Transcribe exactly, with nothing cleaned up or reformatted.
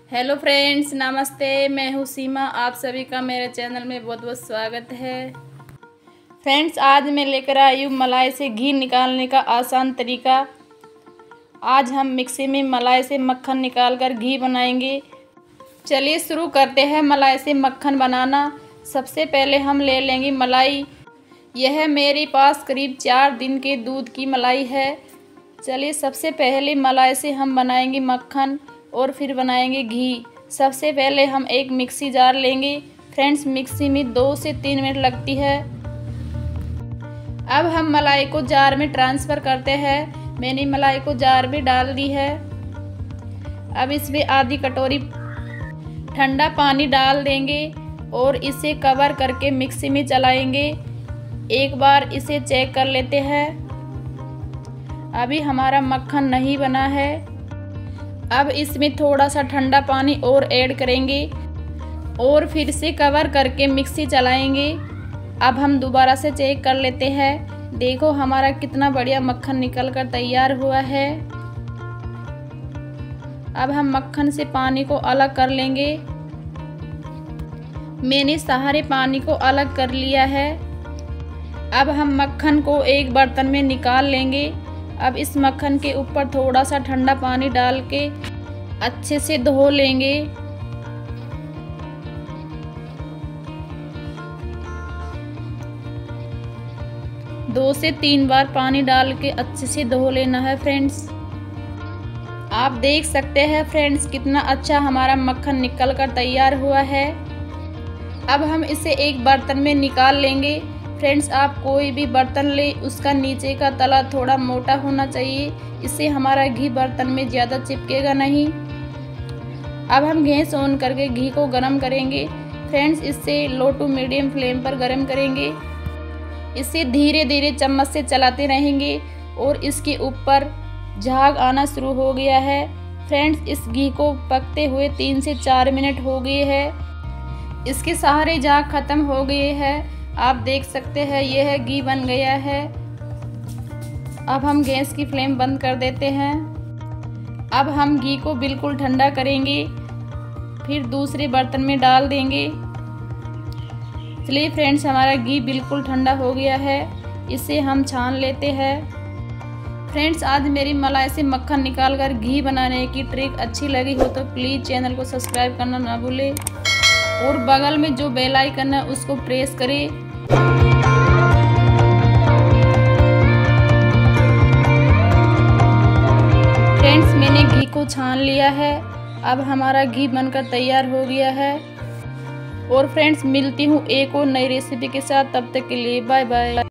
Hello friends, नमस्ते। मैं हूँ सीमा। आप सभी का मेरे चैनल में बहुत बहुत स्वागत है। फ्रेंड्स, आज मैं लेकर आई हूँ मलाई से घी निकालने का आसान तरीका। आज हम मिक्सी में मलाई से मक्खन निकालकर घी बनाएंगे। चलिए शुरू करते हैं मलाई से मक्खन बनाना। सबसे पहले हम ले लेंगे मलाई। यह मेरे पास करीब चार दिन के दूध की मलाई है। चलिए सबसे पहले मलाई से हम बनाएंगे मक्खन और फिर बनाएंगे घी। सबसे पहले हम एक मिक्सी जार लेंगे। फ्रेंड्स, मिक्सी में दो से तीन मिनट लगती है। अब हम मलाई को जार में ट्रांसफ़र करते हैं। मैंने मलाई को जार में डाल दी है। अब इसमें आधी कटोरी ठंडा पानी डाल देंगे और इसे कवर करके मिक्सी में चलाएंगे। एक बार इसे चेक कर लेते हैं। अभी हमारा मक्खन नहीं बना है। अब इसमें थोड़ा सा ठंडा पानी और ऐड करेंगे और फिर से कवर करके मिक्सी चलाएंगे। अब हम दोबारा से चेक कर लेते हैं। देखो हमारा कितना बढ़िया मक्खन निकल कर तैयार हुआ है। अब हम मक्खन से पानी को अलग कर लेंगे। मैंने सारे पानी को अलग कर लिया है। अब हम मक्खन को एक बर्तन में निकाल लेंगे। अब इस मक्खन के ऊपर थोड़ा सा ठंडा पानी डाल के अच्छे से धो लेंगे। दो से तीन बार पानी डाल के अच्छे से धो लेना है। फ्रेंड्स, आप देख सकते हैं फ्रेंड्स कितना अच्छा हमारा मक्खन निकल कर तैयार हुआ है। अब हम इसे एक बर्तन में निकाल लेंगे। फ्रेंड्स, आप कोई भी बर्तन ले, उसका नीचे का तला थोड़ा मोटा होना चाहिए। इससे हमारा घी बर्तन में ज़्यादा चिपकेगा नहीं। अब हम गैस ऑन करके घी को गरम करेंगे। फ्रेंड्स, इससे लो टू मीडियम फ्लेम पर गरम करेंगे। इसे धीरे धीरे चम्मच से चलाते रहेंगे और इसके ऊपर झाग आना शुरू हो गया है। फ्रेंड्स, इस घी को पकते हुए तीन से चार मिनट हो गए हैं। इसके सारे झाग खत्म हो गए हैं। आप देख सकते हैं यह घी बन गया है। अब हम गैस की फ्लेम बंद कर देते हैं। अब हम घी को बिल्कुल ठंडा करेंगे, फिर दूसरे बर्तन में डाल देंगे। चलिए फ्रेंड्स, हमारा घी बिल्कुल ठंडा हो गया है। इसे हम छान लेते हैं। फ्रेंड्स, आज मेरी मलाई से मक्खन निकालकर घी बनाने की ट्रिक अच्छी लगी हो तो प्लीज़ चैनल को सब्सक्राइब करना ना भूलें और बगल में जो बेल आइकन है उसको प्रेस करें। फ्रेंड्स, मैंने घी को छान लिया है। अब हमारा घी बनकर तैयार हो गया है। और फ्रेंड्स, मिलती हूँ एक और नई रेसिपी के साथ। तब तक के लिए बाय बाय।